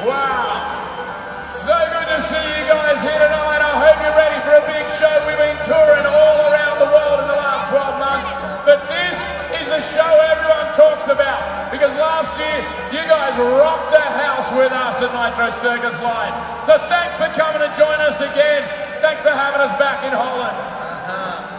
Wow. So good to see you guys here tonight. I hope you're ready for a big show. We've been touring all around the world in the last 12 months, but this is the show everyone talks about, because last year you guys rocked the house with us at Nitro Circus Live. So thanks for coming to join us again. Thanks for having us back in Holland.